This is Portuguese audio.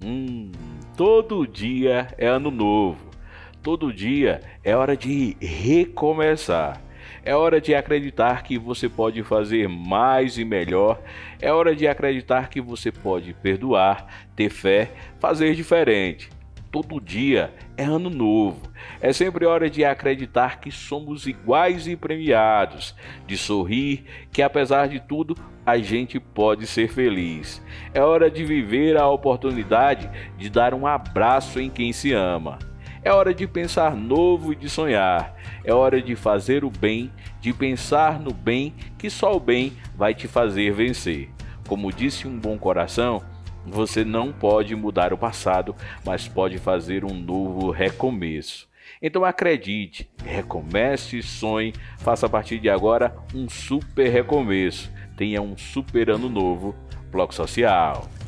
Hum, todo dia é ano novo. Todo dia é hora de recomeçar. É hora de acreditar que você pode fazer mais e melhor. É hora de acreditar que você pode perdoar, ter fé, fazer diferente. Todo dia é ano novo. É sempre hora de acreditar que somos iguais e premiados, de sorrir que apesar de tudo a gente pode ser feliz. É hora de viver a oportunidade de dar um abraço em quem se ama. É hora de pensar novo e de sonhar. É hora de fazer o bem, de pensar no bem, que só o bem vai te fazer vencer. Como disse um bom coração, você não pode mudar o passado, mas pode fazer um novo recomeço. Então acredite, recomece, sonhe, faça a partir de agora um super recomeço. Tenha um super ano novo. Bloco Social.